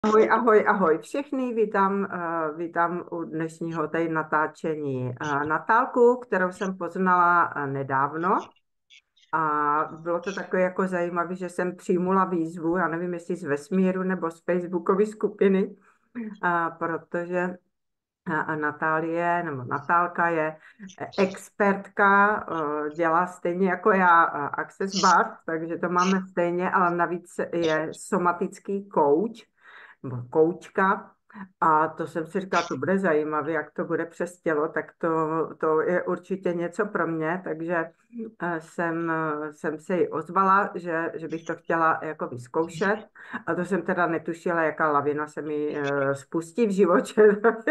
Ahoj, ahoj, ahoj. Všechny vítám, vítám u dnešního tady natáčení Natálku, kterou jsem poznala nedávno. A bylo to takové jako zajímavé, že jsem přijmula výzvu, já nevím, jestli z vesmíru nebo z Facebookové skupiny, protože Natálie, nebo Natálka je expertka, dělá stejně jako já Access Bar, takže to máme stejně, ale navíc je somatický coach, nebo koučka. A to jsem si říkala, to bude zajímavé, jak to bude přes tělo, tak to je určitě něco pro mě, takže jsem se jí ozvala, že bych to chtěla jako vyzkoušet. A to jsem teda netušila, jaká lavina se mi spustí v životě.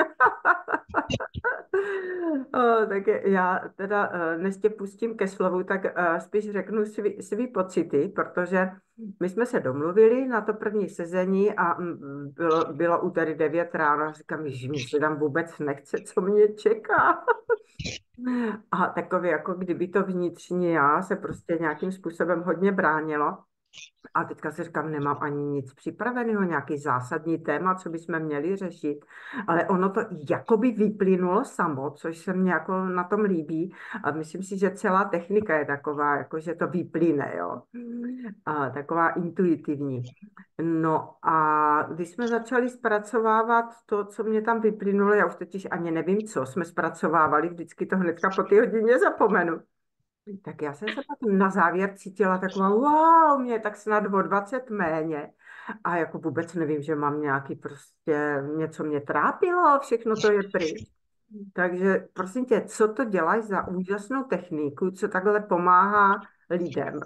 Tak já teda, než tě pustím ke slovu, tak spíš řeknu svý pocity, protože my jsme se domluvili na to první sezení a bylo úterý 9 ráno a říkám, že mi se tam vůbec nechce, co mě čeká. A takový, jako kdyby to vnitřní já se prostě nějakým způsobem hodně bránilo. A teďka si říkám, nemám ani nic připraveného, nějaký zásadní téma, co bychom měli řešit, ale ono to jakoby vyplynulo samo, což se mně jako na tom líbí a myslím si, že celá technika je taková, jako že to vyplyne, jo. A taková intuitivní. No a když jsme začali zpracovávat to, co mě tam vyplynulo, já už totiž ani nevím, co jsme zpracovávali, vždycky to hnedka po té hodině zapomenu. Tak já jsem se pak na závěr cítila taková, wow, mě je tak snad o 20 méně. A jako vůbec nevím, že mám nějaký prostě, něco mě trápilo, všechno to je pryč. Takže prosím tě, co to děláš za úžasnou techniku, co takhle pomáhá lidem?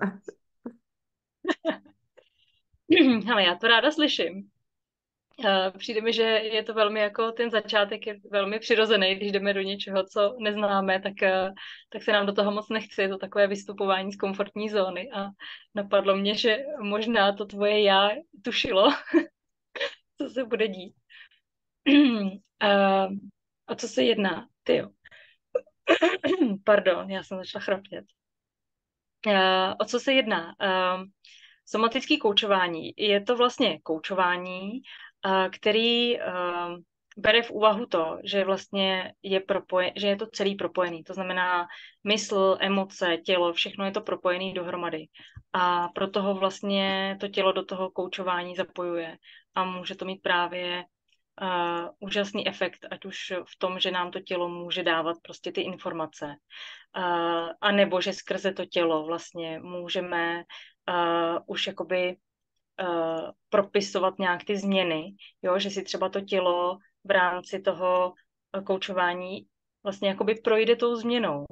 Hele, já to ráda slyším. Přijde mi, že je to velmi jako ten začátek je velmi přirozený, když jdeme do něčeho, co neznáme, tak se nám do toho moc nechce. Je to takové vystupování z komfortní zóny a napadlo mě, že možná to tvoje já tušilo, co se bude dít. A, o co se jedná? Tyjo. Pardon, já jsem začala chrapět. O co se jedná? Somatické koučování. Je to vlastně koučování, který bere v úvahu to, že vlastně že je to celý propojený. To znamená mysl, emoce, tělo, všechno je to propojený dohromady. A proto ho vlastně to tělo do toho koučování zapojuje. A může to mít právě úžasný efekt, ať už v tom, že nám to tělo může dávat prostě ty informace, a nebo že skrze to tělo vlastně můžeme už jakoby propisovat nějak ty změny, jo, že si třeba to tělo v rámci toho koučování vlastně jakoby projde tou změnou.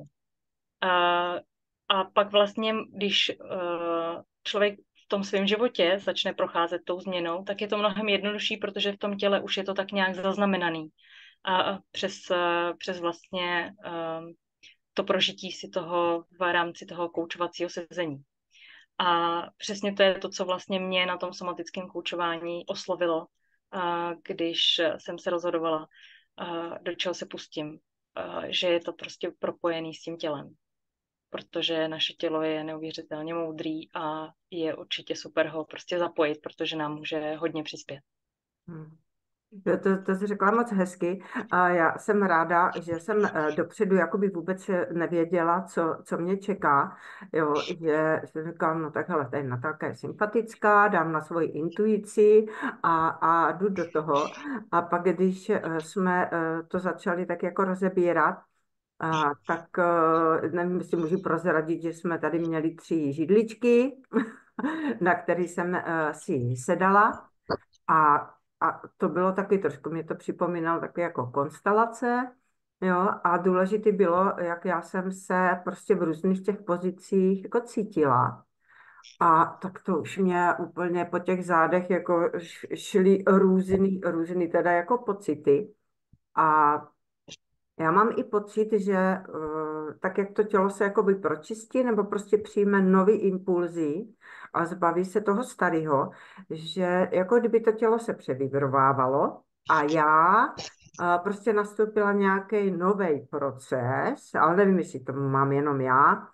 A pak vlastně, když člověk v tom svém životě začne procházet tou změnou, tak je to mnohem jednodušší, protože v tom těle už je to tak nějak zaznamenaný. A přes vlastně to prožití si toho v rámci toho koučovacího sezení. A přesně to je to, co vlastně mě na tom somatickém koučování oslovilo, když jsem se rozhodovala, do čeho se pustím, že je to prostě propojený s tím tělem, protože naše tělo je neuvěřitelně moudrý a je určitě super ho prostě zapojit, protože nám může hodně přispět. Hmm. To jsi řekla moc hezky a já jsem ráda, že jsem dopředu jakoby vůbec nevěděla, co mě čeká, jo, že jsem říkala, no tak hele, tady Natálka je sympatická, dám na svoji intuici a jdu do toho. A pak, když jsme to začali tak jako rozebírat, tak nevím, jestli můžu prozradit, že jsme tady měli 3 židličky, na který jsem si sedala. A, a to bylo taky trošku, mě to připomínalo taky jako konstelace, jo, a důležité bylo, jak já jsem se prostě v různých těch pozicích jako cítila. A tak to už mě úplně po těch zádech jako šly různý teda jako pocity. A já mám i pocit, že tak, jak to tělo se jakoby pročistí nebo prostě přijme nový impulzy a zbaví se toho starého, že jako kdyby to tělo se převibrovávalo a já prostě nastoupila nějaký nový proces, ale nevím, jestli to mám jenom já,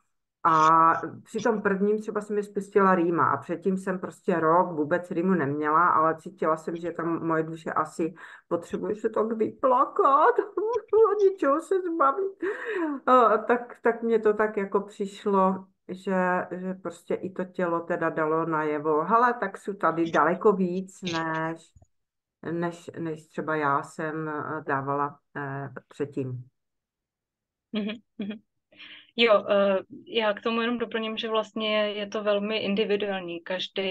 A při tom prvním třeba jsem mi spustila rýma a předtím jsem prostě rok vůbec rýmu neměla, ale cítila jsem, že tam moje duše asi potřebuje se tak vyplakat, od ničeho se zbavit. Tak mně to tak jako přišlo, že prostě i to tělo teda dalo najevo. Hele, tak jsou tady daleko víc, než třeba já jsem dávala předtím. Mhm, mhm. Jo, já k tomu jenom doplním, že vlastně je to velmi individuální.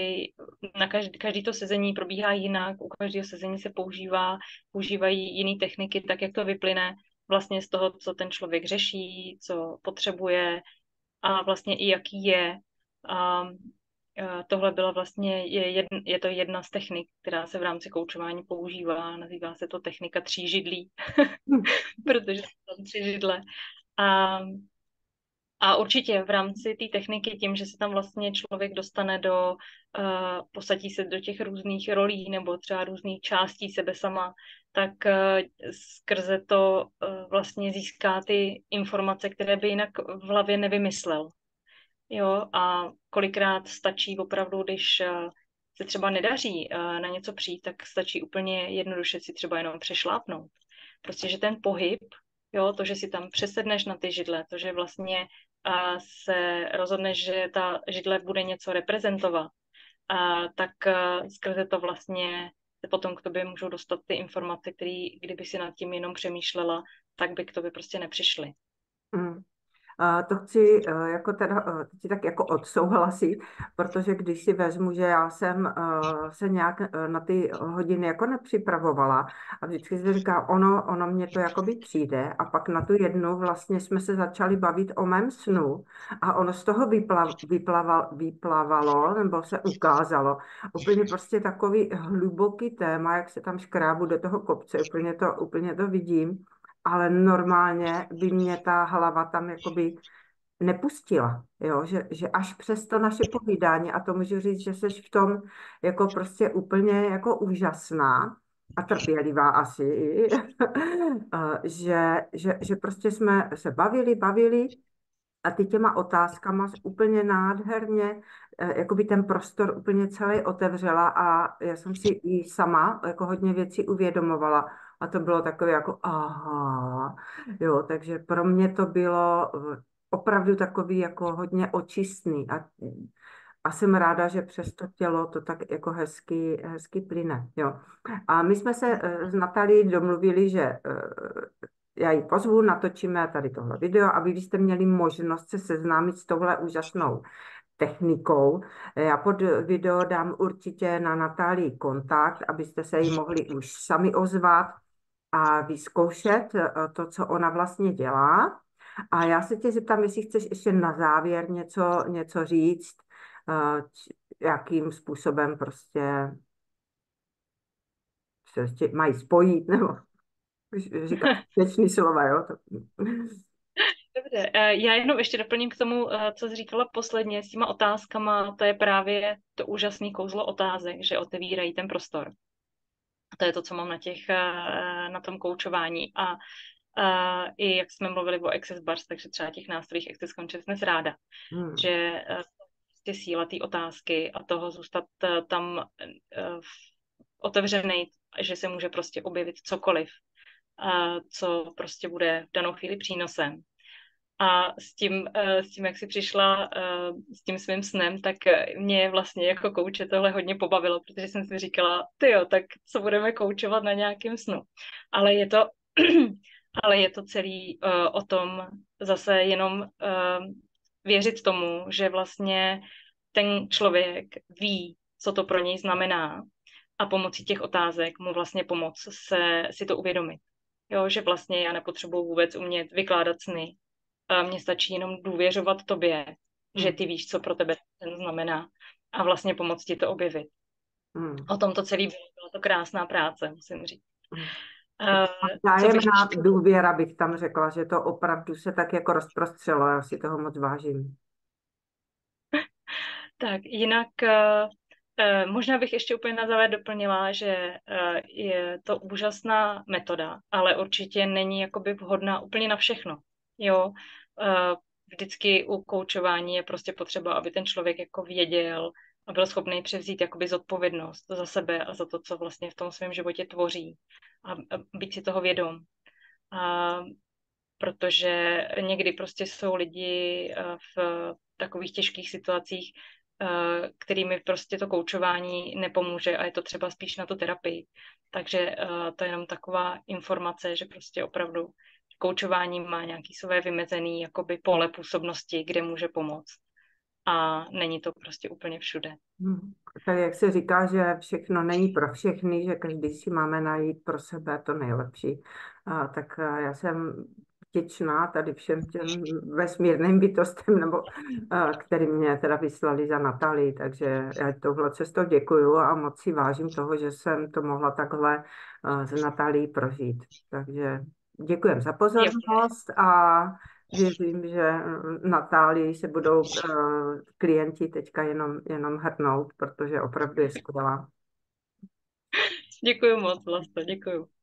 Každý to sezení probíhá jinak, u každého sezení se používají jiné techniky, tak jak to vyplyne vlastně z toho, co ten člověk řeší, co potřebuje a vlastně i jaký je. A tohle byla vlastně, je to jedna z technik, která se v rámci koučování používá, nazývá se to technika 3 židlí, protože jsou tam 3 židle. A a určitě v rámci té techniky, tím, že se tam vlastně člověk dostane posadí se do těch různých rolí nebo třeba různých částí sebe sama, tak skrze to vlastně získá ty informace, které by jinak v hlavě nevymyslel. Jo, a kolikrát stačí opravdu, když se třeba nedaří na něco přijít, tak stačí úplně jednoduše si třeba jenom přešlápnout. Prostě, že ten pohyb, jo, to, že si tam přesedneš na ty židle, to, že vlastně se rozhodneš, že ta židle bude něco reprezentovat, tak skrze to vlastně se potom k tobě můžou dostat ty informace, které, kdyby si nad tím jenom přemýšlela, tak by k tobě prostě nepřišly. Mm. To chci jako teda, ti tak jako odsouhlasit, protože když si vezmu, že já jsem se nějak na ty hodiny jako nepřipravovala a vždycky jsem říkala, ono mě to jakoby přijde a pak na tu jednu vlastně jsme se začali bavit o mém snu a ono z toho vyplavalo nebo se ukázalo úplně prostě takový hluboký téma, jak se tam škrábu do toho kopce, úplně to vidím, ale normálně by mě ta hlava tam jakoby nepustila, jo? Že až přes to naše povídání, a to můžu říct, že jsi v tom jako prostě úplně jako úžasná a trpělivá asi, že prostě jsme se bavili a ty těma otázkama úplně nádherně, jako by ten prostor úplně celý otevřela a já jsem si i sama jako hodně věcí uvědomovala a to bylo takové jako aha, jo, takže pro mě to bylo opravdu takový jako hodně očistný a jsem ráda, že přes to tělo to tak jako hezky plyne, jo. A my jsme se s Natalí domluvili, že já ji pozvu, natočíme tady tohle video, aby vy jste měli možnost se seznámit s touhle úžasnou technikou. Já pod video dám určitě na Natálii kontakt, abyste se jí mohli už sami ozvat a vyzkoušet to, co ona vlastně dělá. A já se tě zeptám, jestli chceš ještě na závěr něco říct, jakým způsobem prostě se mají spojit, nebo říkat věčný slova, jo? Dobře, já jenom ještě doplním k tomu, co jsi říkala posledně s těma otázkama, to je právě to úžasné kouzlo otázek, že otevírají ten prostor. A to je to, co mám na tom koučování. A i jak jsme mluvili o Access Bars, takže třeba těch nástrojích Access Consciousness ráda, že prostě síla té otázky a toho zůstat tam otevřený, že se může prostě objevit cokoliv, co prostě bude v danou chvíli přínosem. A s tím, jak jsi přišla s tím svým snem, tak mě vlastně jako kouče tohle hodně pobavilo, protože jsem si říkala, tyjo, tak co budeme koučovat na nějakém snu. Ale je to celý o tom zase jenom věřit tomu, že vlastně ten člověk ví, co to pro něj znamená a pomocí těch otázek mu vlastně pomoct si to uvědomit. Jo, že vlastně já nepotřebuji vůbec umět vykládat sny. Mně stačí jenom důvěřovat tobě, že ty víš, co pro tebe ten znamená a vlastně pomoct ti to objevit. O tom to celé byla to krásná práce, musím říct. Vzájemná důvěra bych tam řekla, že to opravdu se tak jako rozprostřelo, já si toho moc vážím. Tak, jinak možná bych ještě úplně na závěr doplnila, že je to úžasná metoda, ale určitě není jakoby vhodná úplně na všechno. Jo, vždycky u koučování je prostě potřeba, aby ten člověk jako věděl a byl schopný převzít jakoby zodpovědnost za sebe a za to, co vlastně v tom svém životě tvoří a být si toho vědom. A protože někdy prostě jsou lidi v takových těžkých situacích, kterými prostě to koučování nepomůže a je to třeba spíš na tu terapii. Takže to je jenom taková informace, že prostě opravdu koučování má nějaký své vymezený jakoby pole působnosti, kde může pomoct. A není to prostě úplně všude. Tak jak se říká, že všechno není pro všechny, že každý si máme najít pro sebe to nejlepší. Tak já jsem vděčná tady všem těm vesmírným bytostem, nebo který mě teda vyslali za Natálii, takže já touhle cestou děkuju a moc si vážím toho, že jsem to mohla takhle s Natálií prožít. Takže děkujem za pozornost a věřím, že Natálii se budou klienti teďka jenom hrnout, protože opravdu je skvělá. Děkuji moc, Vlasto, děkuji.